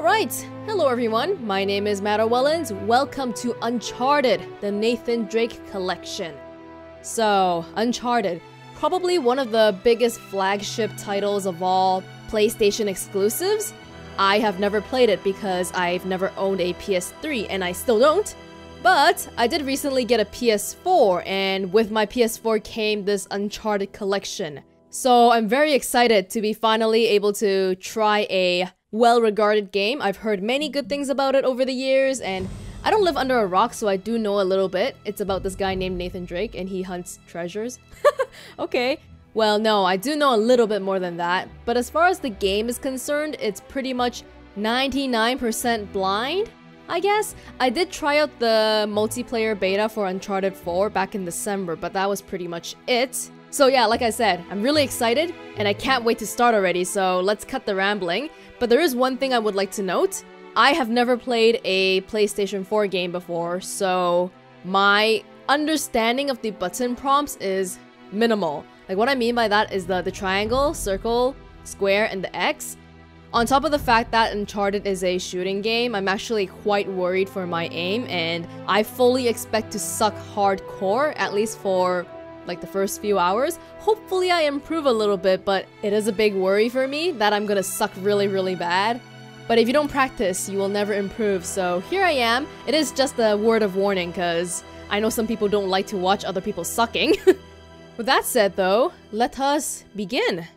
Alright, hello everyone, my name is Matt Owellens. Welcome to Uncharted, the Nathan Drake Collection. So, Uncharted, probably one of the biggest flagship titles of all PlayStation exclusives. I have never played it because I've never owned a PS3 and I still don't. But I did recently get a PS4 and with my PS4 came this Uncharted Collection. So I'm very excited to be finally able to try a well-regarded game. I've heard many good things about it over the years and I don't live under a rock, so I do know a little bit. It's about this guy named Nathan Drake and he hunts treasures. Okay. Well, no, I do know a little bit more than that. But as far as the game is concerned, it's pretty much 99% blind, I guess. I did try out the multiplayer beta for Uncharted 4 back in December, but that was pretty much it. So yeah, like I said, I'm really excited and I can't wait to start already, so let's cut the rambling. But there is one thing I would like to note. I have never played a PlayStation 4 game before, so my understanding of the button prompts is minimal. Like what I mean by that is the triangle, circle, square, and the X. On top of the fact that Uncharted is a shooting game, I'm actually quite worried for my aim and I fully expect to suck hardcore, at least for like the first few hours. Hopefully I improve a little bit, but it is a big worry for me that I'm gonna suck really bad. But if you don't practice, you will never improve, so here I am. It is just a word of warning, cause I know some people don't like to watch other people sucking. With that said though, let us begin.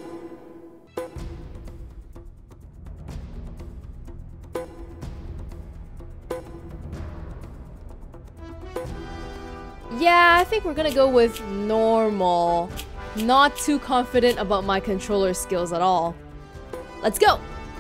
Yeah, I think we're gonna go with normal. Not too confident about my controller skills at all. Let's go!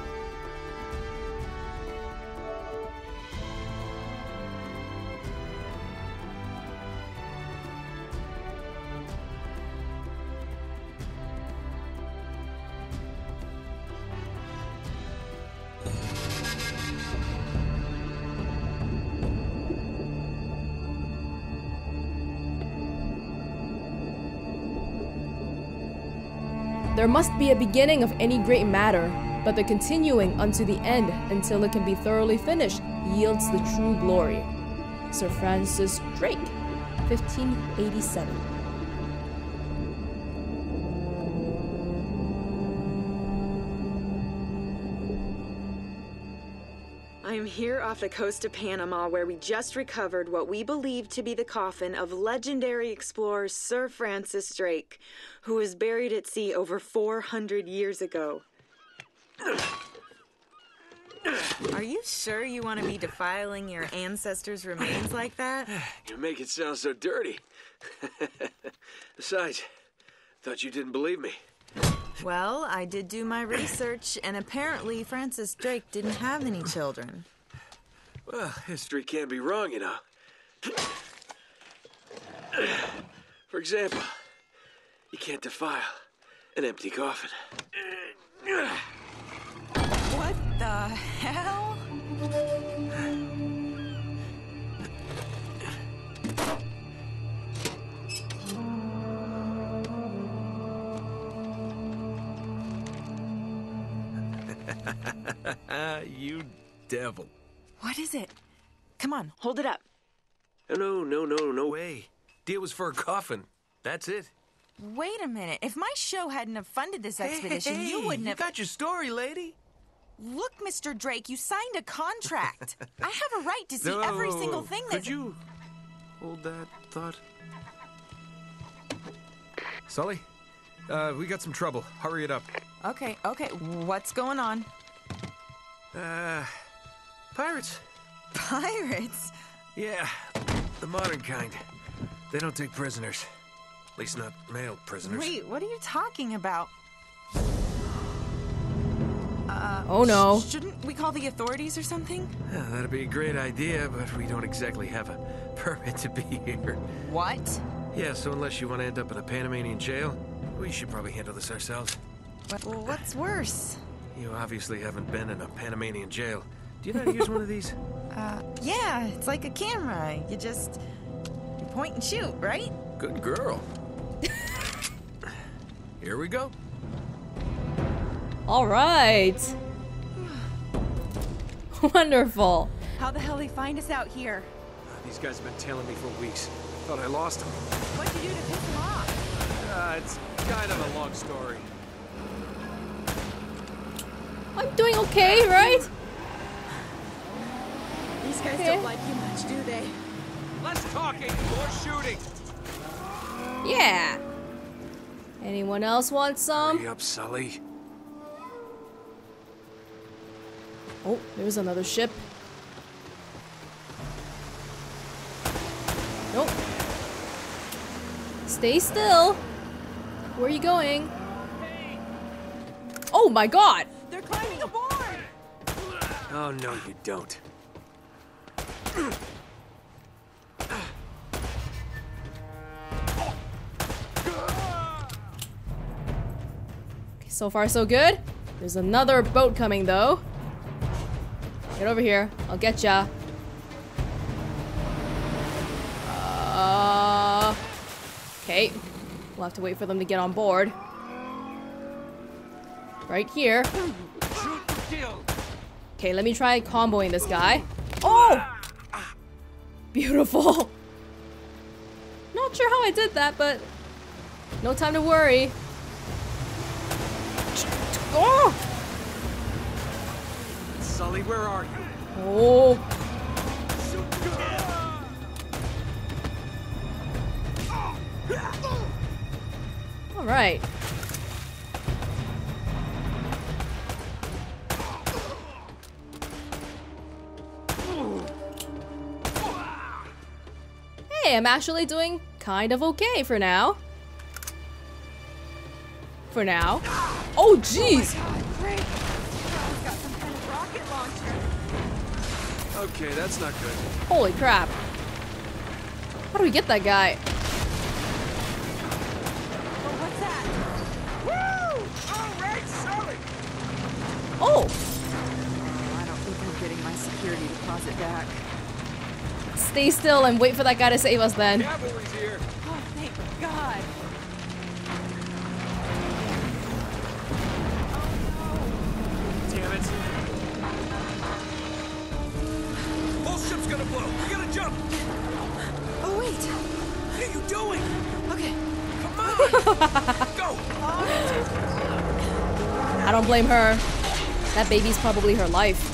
There must be a beginning of any great matter, but the continuing unto the end until it can be thoroughly finished yields the true glory. Sir Francis Drake, 1587. I am here off the coast of Panama where we just recovered what we believe to be the coffin of legendary explorer Sir Francis Drake, who was buried at sea over 400 years ago. Are you sure you want to be defiling your ancestors' remains like that? You make it sound so dirty. Besides, thought you didn't believe me. Well, I did do my research, and apparently Francis Drake didn't have any children. Well, history can't be wrong, you know. For example, you can't defile an empty coffin. What the hell? You devil. What is it? Come on, hold it up. No way. Deal was for a coffin. That's it. Wait a minute. If my show hadn't have funded this expedition, you wouldn't have... You got your story, lady. Look, Mr. Drake, you signed a contract. I have a right to see every single thing that's... Could you hold that thought? Sully, we got some trouble. Hurry it up. Okay. What's going on? Pirates. Pirates? Yeah, the modern kind. They don't take prisoners. At least not male prisoners. Wait, what are you talking about? Oh no. Shouldn't we call the authorities or something? Yeah, that'd be a great idea, but we don't exactly have a permit to be here. What? Yeah, so unless you want to end up in a Panamanian jail, we should probably handle this ourselves. Well, what's worse? You obviously haven't been in a Panamanian jail. Do you know how to use one of these? Yeah, it's like a camera. You point and shoot, right? Good girl. Here we go. Alright. Wonderful. How the hell they find us out here? These guys have been tailing me for weeks. Thought I lost them. What'd you do to piss them off? It's kind of a long story. I'm doing okay, right? These guys Okay. don't like you much, do they? Less talking, more shooting. Yeah. Anyone else want some? Hurry up, Sully. Oh, there's another ship. Nope. Stay still. Where are you going? Oh my god! They're climbing aboard! Oh, no, you don't. Okay, so far so good. There's another boat coming though. Get over here. I'll get ya. Okay. We'll have to wait for them to get on board. Right here. Okay, let me try comboing this guy. Oh! Beautiful. Not sure how I did that, but no time to worry. Oh! Sully, where are you? Oh. All right. Hey, I'm actually doing kind of okay for now. For now. Oh, jeez. Great. He's got some kind of rocket launcher. Okay, that's not good. Holy crap. How do we get that guy? Well, what's that? Woo! All right, Sully! Oh! I don't think I'm getting my security deposit back. Stay still and wait for that guy to save us then. Cavalry's here. Oh, thank God. Damn it. Whole ship's gonna blow. We gotta jump. Oh, wait. What are you doing? Okay. Come on! Go! I don't blame her. That baby's probably her life.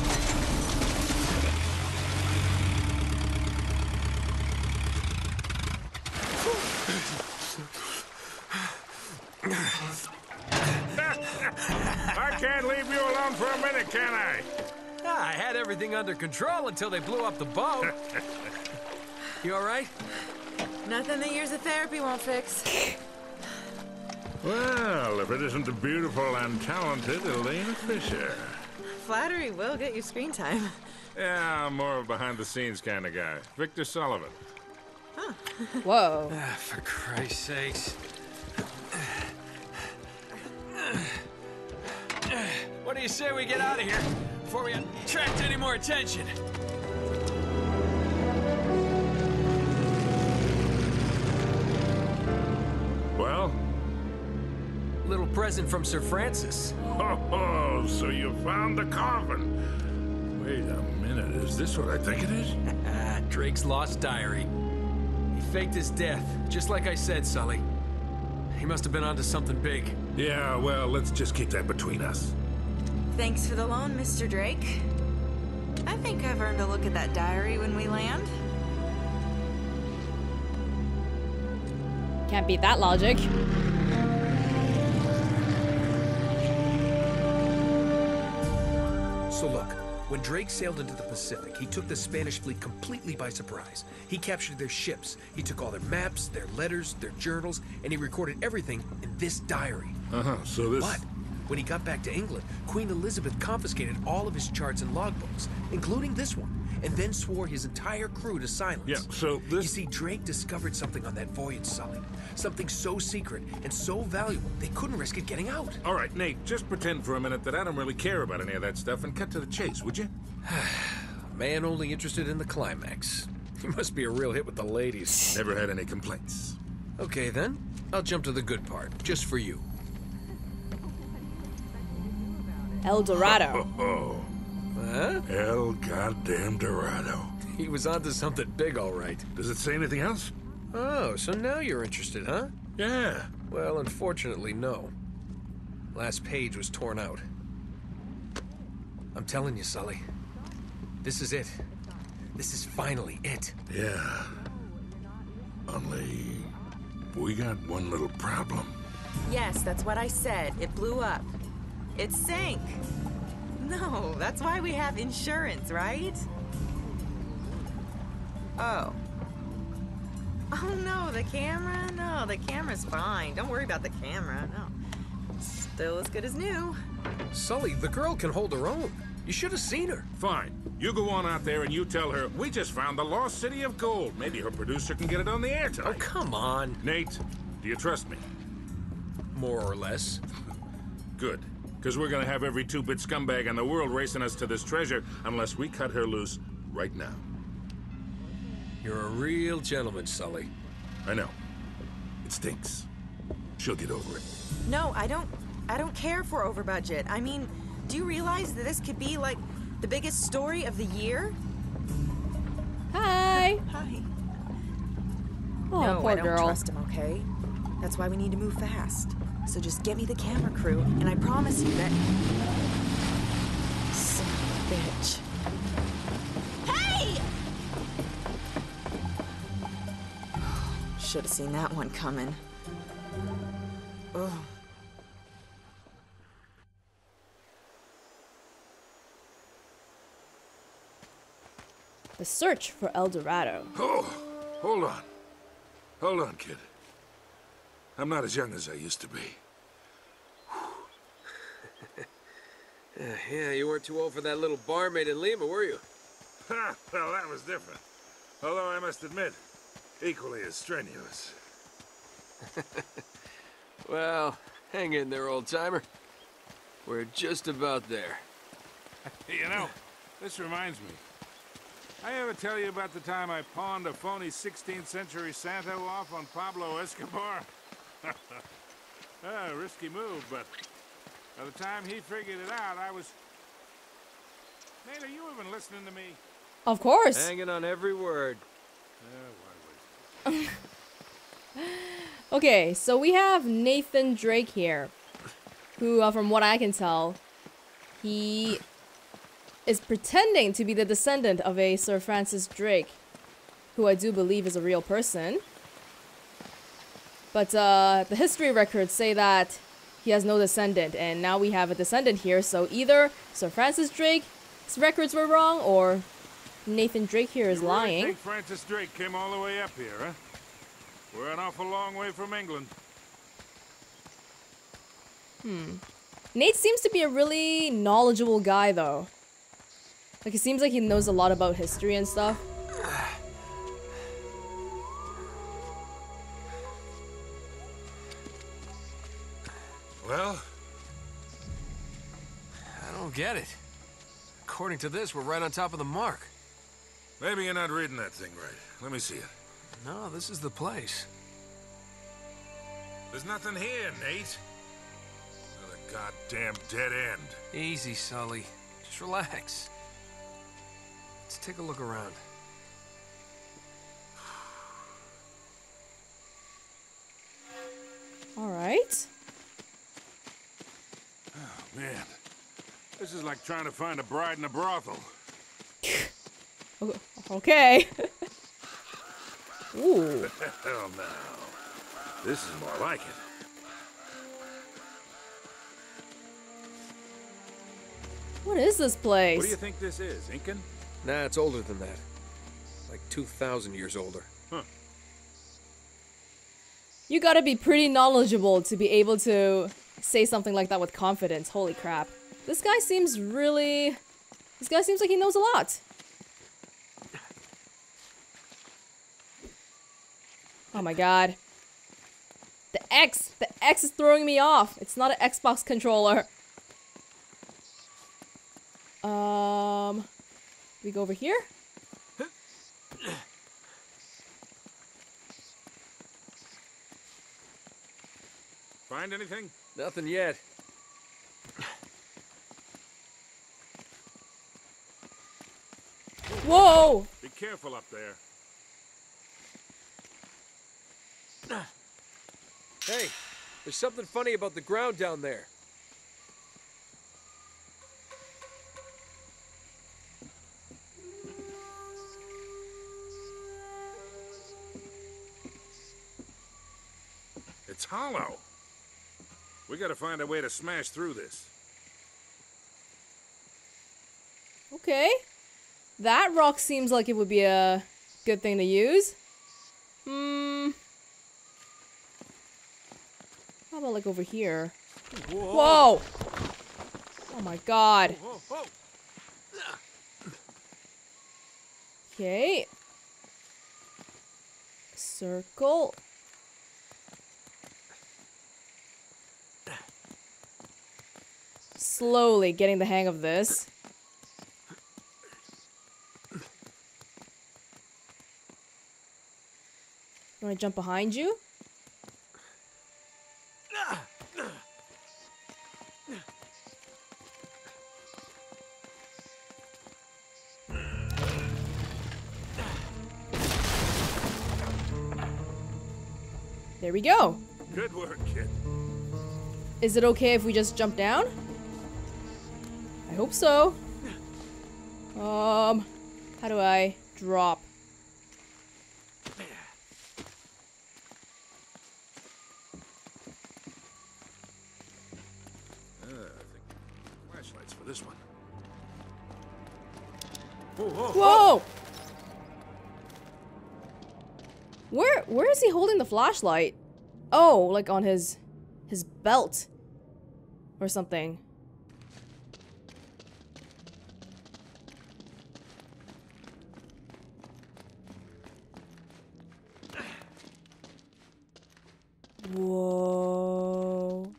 I can't leave you alone for a minute, can I? I had everything under control until they blew up the boat. You all right? Nothing that years of therapy won't fix. Well, if it isn't the beautiful and talented Elena Fisher. Flattery will get you screen time. Yeah, I'm more of a behind-the-scenes kind of guy. Victor Sullivan. Whoa. For Christ's sakes. What do you say we get out of here before we attract any more attention? Well? Little present from Sir Francis. Oh, so you found the coffin. Wait a minute, is this what I think it is? Drake's lost diary. He faked his death, just like I said, Sully. He must have been onto something big. Yeah, well, let's just keep that between us. Thanks for the loan, Mr. Drake. I think I've earned a look at that diary when we land. Can't beat that logic. So look, when Drake sailed into the Pacific, he took the Spanish fleet completely by surprise. He captured their ships, he took all their maps, their letters, their journals, and he recorded everything in this diary. So this... But when he got back to England, Queen Elizabeth confiscated all of his charts and logbooks, including this one, and then swore his entire crew to silence. Yeah, so this... You see, Drake discovered something on that voyage, Sully. Something so secret and so valuable, they couldn't risk it getting out. All right, Nate, just pretend for a minute that I don't really care about any of that stuff and cut to the chase, would you? Man only interested in the climax. He must be a real hit with the ladies. Never had any complaints. Okay, then. I'll jump to the good part, just for you. El Dorado. Oh, Huh? El goddamn Dorado. He was onto something big, all right. Does it say anything else? Oh, so now you're interested, huh? Yeah. Well, unfortunately, no. Last page was torn out. I'm telling you, Sully. This is it. This is finally it. Yeah. Only... we got one little problem. Yes, that's what I said. It blew up. It sank. No, that's why we have insurance, right? Oh. Oh no, the camera? No, the camera's fine. Don't worry about the camera, no. Still as good as new. Sully, the girl can hold her own. You should have seen her. Fine. You go on out there and you tell her, we just found the lost city of gold. Maybe her producer can get it on the air tonight. Oh, come on. Nate, do you trust me? More or less. Good. Because we're gonna have every two-bit scumbag in the world racing us to this treasure unless we cut her loose right now. You're a real gentleman, Sully. I know. It stinks. She'll get over it. No, I don't care for over budget. I mean, do you realize that this could be like the biggest story of the year? Hi. Hi. Oh, No, poor I don't girl. trust him, okay? That's why we need to move fast. So just get me the camera crew, and I promise you that... Son of a bitch. Hey! Should have seen that one coming. Ugh. The search for El Dorado. Oh, hold on. Hold on, kid. I'm not as young as I used to be. Yeah, you weren't too old for that little barmaid in Lima, were you? Ha! Well, that was different. Although I must admit, equally as strenuous. Well, hang in there, old-timer. We're just about there. You know, this reminds me. I ever tell you about the time I pawned a phony 16th century Santo off on Pablo Escobar? Risky move, but by the time he figured it out, I was... Nate, are you even listening to me? Of course. Hanging on every word. Why waste it? Okay, so we have Nathan Drake here, who, from what I can tell, he is pretending to be the descendant of a Sir Francis Drake, who I do believe is a real person. But the history records say that he has no descendant, and now we have a descendant here, so either Sir Francis Drake's records were wrong, or Nathan Drake here is You really lying. think Francis Drake came all the way up here, huh? We're an awful long way from England. Nate seems to be a really knowledgeable guy, though. Like, it seems like he knows a lot about history and stuff. Well, I don't get it. According to this, we're right on top of the mark. maybe you're not reading that thing right. Let me see it. No, this is the place. There's nothing here, Nate. Another goddamn dead end. Easy, Sully. Just relax. Let's take a look around. Alright. Oh, man. This is like trying to find a bride in a brothel. Okay. Ooh. Hell no. This is more like it. What is this place? What do you think this is, Incan? Nah, it's older than that. Like 2,000 years older. Huh. You gotta be pretty knowledgeable to be able to say something like that with confidence. Holy crap. This guy seems really... This guy seems like he knows a lot. Oh my god. The X is throwing me off. It's not an Xbox controller. We go over here? Find anything? Nothing yet. Whoa! Be careful up there. Hey, there's something funny about the ground down there. It's hollow. We gotta find a way to smash through this. Okay. That rock seems like it would be a good thing to use. How about like over here? Whoa! Oh my god. Okay. Circle. Slowly getting the hang of this. Want to jump behind you? There we go. Good work, kid. Is it okay if we just jump down? I hope so. How do I drop? Flashlights for this one. Whoa! Whoa! Where is he holding the flashlight? Oh, like on his belt or something. Whoa.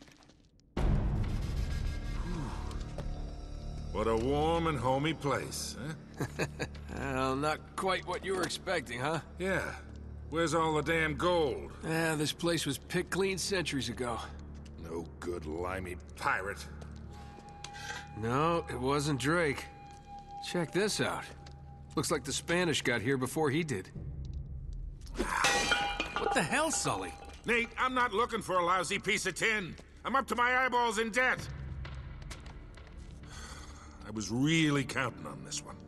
What a warm and homey place, huh? Well, not quite what you were expecting, huh? Yeah. Where's all the damn gold? Yeah, this place was picked clean centuries ago. No good limey pirate. No, it wasn't Drake. Check this out. Looks like the Spanish got here before he did. What the hell, Sully? Nate, I'm not looking for a lousy piece of tin. I'm up to my eyeballs in debt. I was really counting on this one.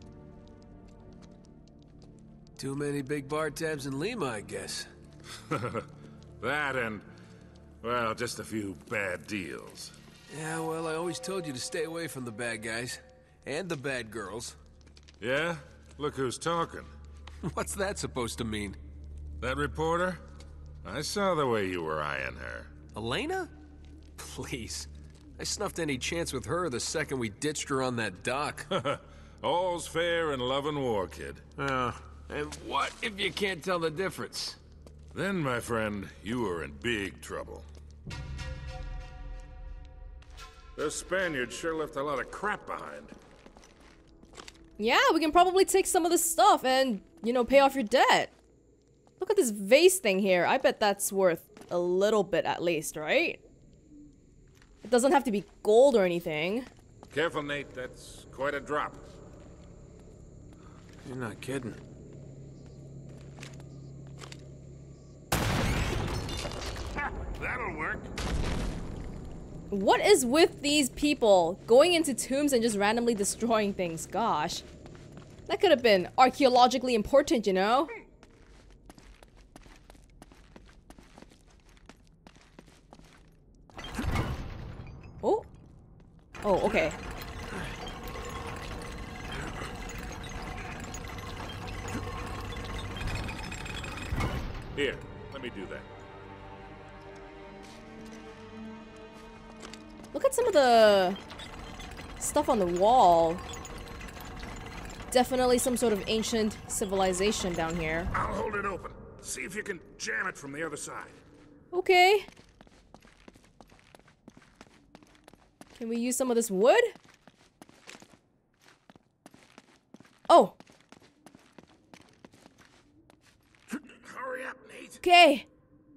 Too many big bar tabs in Lima, I guess. That and, well, just a few bad deals. Yeah, well, I always told you to stay away from the bad guys. And the bad girls. Yeah? Look who's talking. What's that supposed to mean? That reporter? I saw the way you were eyeing her. Elena? Please. I snuffed any chance with her the second we ditched her on that dock. All's fair in love and war, kid. And what if you can't tell the difference? Then, my friend, you are in big trouble. Those Spaniards sure left a lot of crap behind. Yeah, we can probably take some of this stuff and, you know, pay off your debt. Look at this vase thing here. I bet that's worth a little bit at least, right? It doesn't have to be gold or anything. Careful, Nate. That's quite a drop. You're not kidding. That'll work. What is with these people going into tombs and just randomly destroying things? Gosh. That could have been archaeologically important, you know? Oh. Oh, okay. Here, let me do that. Look at some of the stuff on the wall. Definitely some sort of ancient civilization down here. I'll hold it open. See if you can jam it from the other side. Okay. Can we use some of this wood? Oh. Hurry up, Nate. Okay.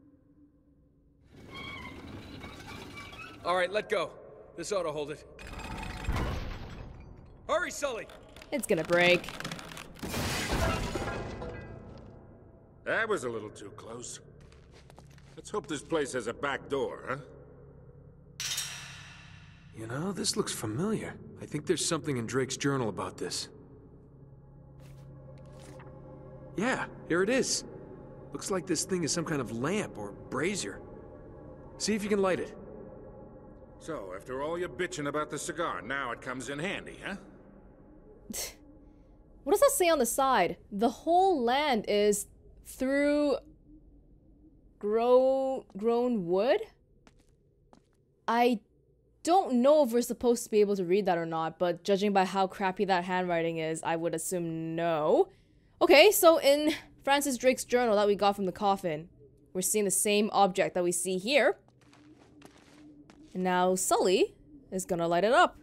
All right, let go. This ought to hold it. Hurry, Sully! It's gonna break. That was a little too close. Let's hope this place has a back door, huh? You know, this looks familiar. I think there's something in Drake's journal about this. Yeah, here it is. Looks like this thing is some kind of lamp or brazier. See if you can light it. So, after all your bitching about the cigar, now it comes in handy, huh? What does that say on the side? The whole land is through grown wood? I don't know if we're supposed to be able to read that or not, but judging by how crappy that handwriting is, I would assume no. Okay, so in Francis Drake's journal that we got from the coffin, we're seeing the same object that we see here. And now Sully is gonna light it up.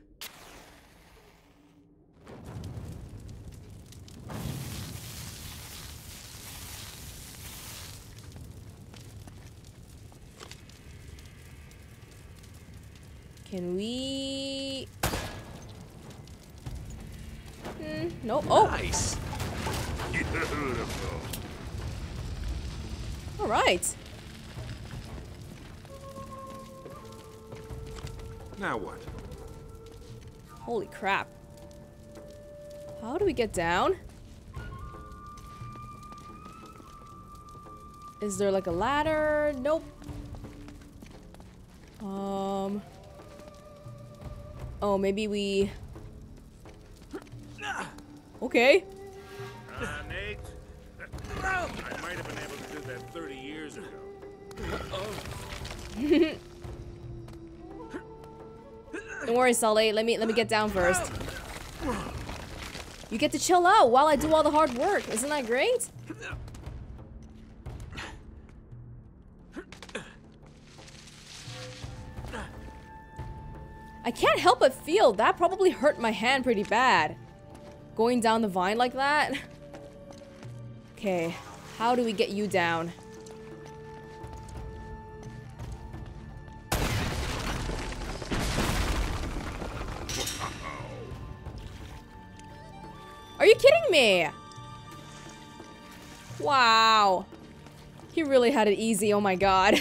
Can we... no. Oh! Nice! Beautiful. Alright. Now what? Holy crap. How do we get down? Is there like a ladder? Nope. Oh, maybe we... Okay. Nate? I might have been able to do that 30 years ago. Don't worry, Sully. Let me get down first. You get to chill out while I do all the hard work. Isn't that great? I can't help but feel that probably hurt my hand pretty bad. Going down the vine like that. Okay, how do we get you down? Are you kidding me? Wow. He really had it easy, oh my god.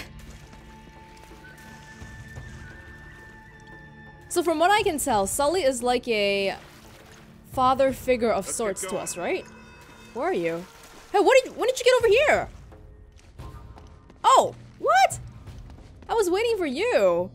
So from what I can tell, Sully is like a father figure of sorts to us, right? Where are you? Hey, when did you get over here? Oh, what? I was waiting for you.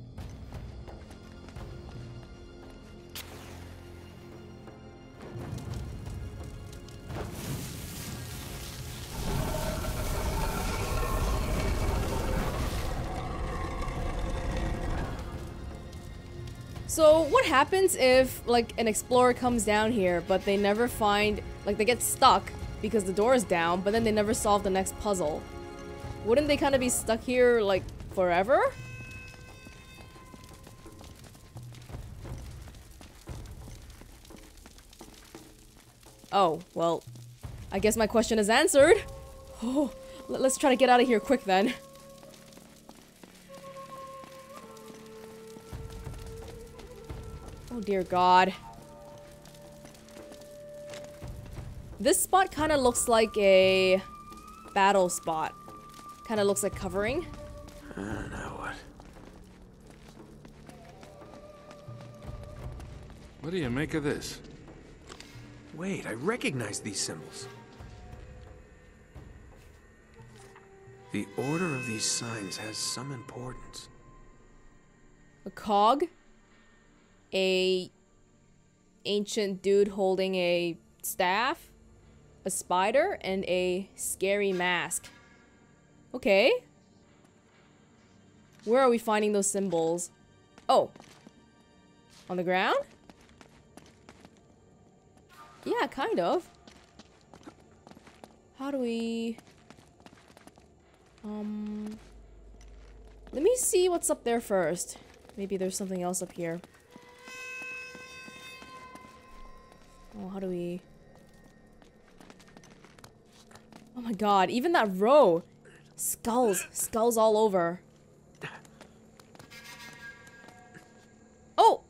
So what happens if, like, an explorer comes down here, but they never find, like, they get stuck because the door is down, but then they never solve the next puzzle? Wouldn't they kind of be stuck here, like, forever? Oh, well, I guess my question is answered. Oh, let's try to get out of here quick then. Oh dear god. This spot kind of looks like a battle spot. Kind of looks like covering. Now what? What do you make of this? Wait, I recognize these symbols. The order of these signs has some importance. A cog. A ancient dude holding a staff. A spider and a scary mask. Okay. Where are we finding those symbols? Oh. On the ground? Yeah, kind of. How do we... Let me see what's up there first. Maybe there's something else up here. Oh, how do we... Oh my god, even that row! Skulls. Skulls all over. Oh!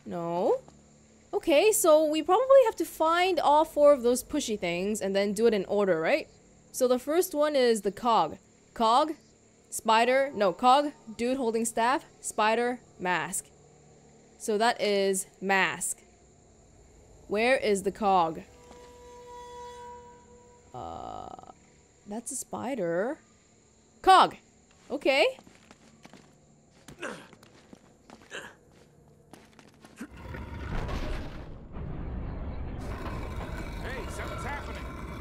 No. Okay, so we probably have to find all 4 of those pushy things and then do it in order, right? So the first one is the cog. Cog, spider, no, cog, dude holding staff, spider, mask. So that is mask. Where is the cog? That's a spider. Cog! Okay. Hey, something's happening.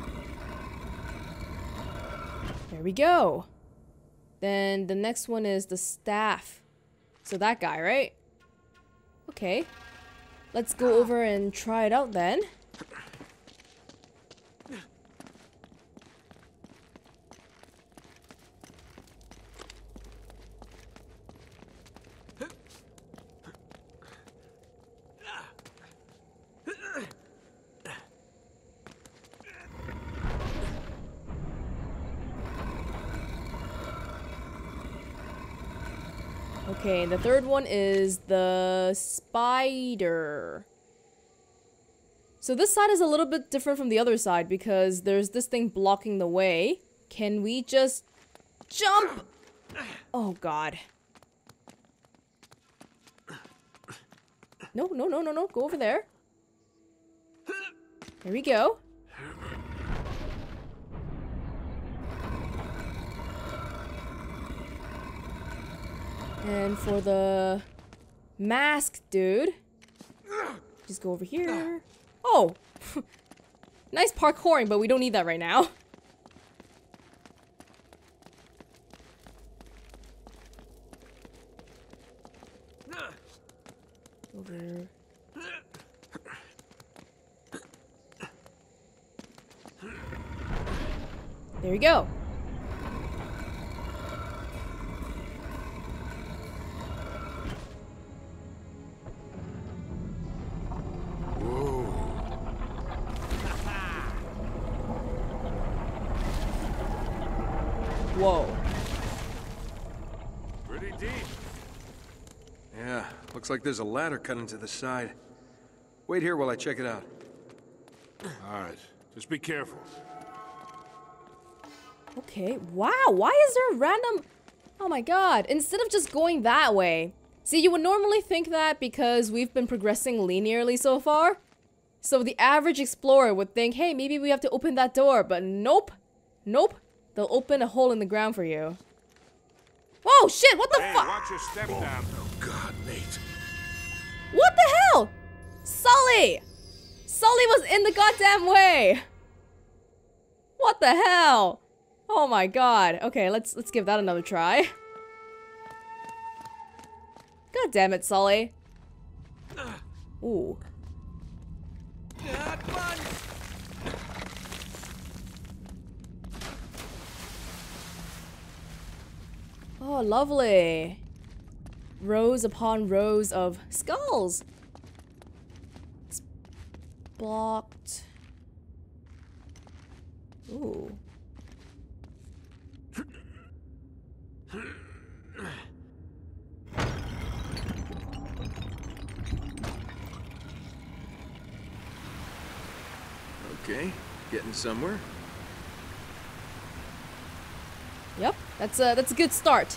There we go. Then the next one is the staff. So that guy, right? Okay. Let's go over and try it out then. Okay, the third one is the spider. So this side is a little bit different from the other side because there's this thing blocking the way. Can we just jump? Oh god. No, no, no, no, no. Go over there. There we go. And for the mask, dude, just go over here. Oh! Nice parkouring, but we don't need that right now. Over. There you go. Whoa. Pretty deep. Yeah, looks like there's a ladder cut into the side. Wait here while I check it out. All right, just be careful. Okay, wow, why is there a random... Oh my god, instead of just going that way. See, you would normally think that because we've been progressing linearly so far. So the average explorer would think, hey, maybe we have to open that door, but nope. Nope. They'll open a hole in the ground for you. Whoa, shit, what the fuck? Watch your step down. Oh god, Nate. What the hell? Sully! Sully was in the goddamn way! What the hell? Oh my god. Okay, let's give that another try. God damn it, Sully. Ooh. Oh, lovely. Rows upon rows of skulls. It's blocked. Ooh. Okay, getting somewhere. Yep, that's a good start.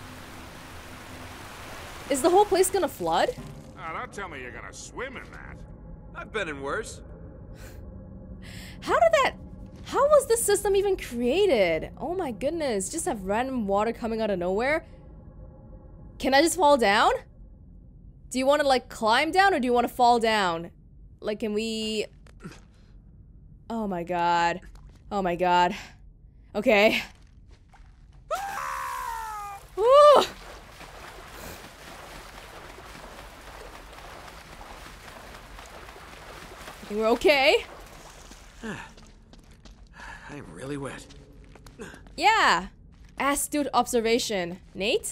Is the whole place gonna flood? Oh, don't tell me you're gonna swim in that. I've been in worse. How was this system even created? Oh my goodness, just have random water coming out of nowhere? Can I just fall down? Do you want to like climb down or do you want to fall down? Like, can we... Oh my god. Oh my god. Okay. Ooh. I think we're okay. I'm really wet. Yeah. Astute observation. Nate?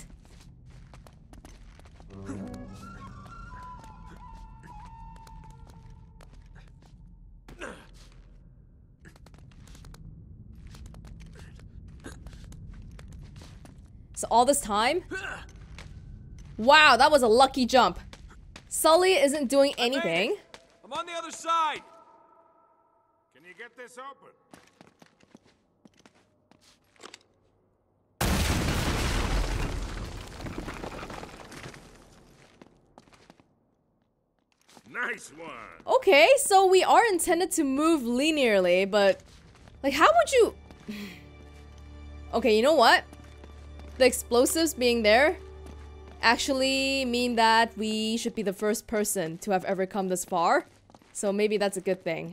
So all this time? Wow, that was a lucky jump. Sully isn't doing anything. I'm on the other side. Can you get this open? Nice one. Okay, so we are intended to move linearly, but like how would you... Okay, you know what? The explosives being there actually mean that we should be the first person to have ever come this far. So maybe that's a good thing.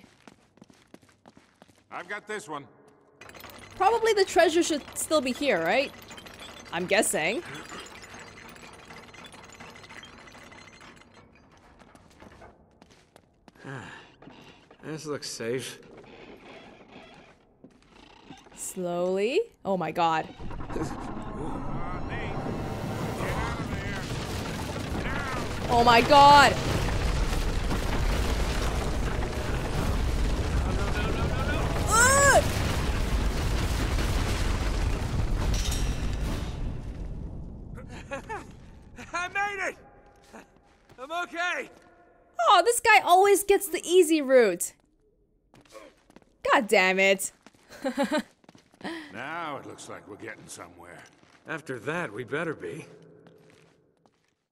I've got this one. Probably the treasure should still be here, right? I'm guessing. This looks safe. Slowly. Oh my god. Nate, get out of there. Now. Oh my god. Ugh! I made it! I'm okay! Oh, this guy always gets the easy route. God damn it. Now it looks like we're getting somewhere. After that, we better be.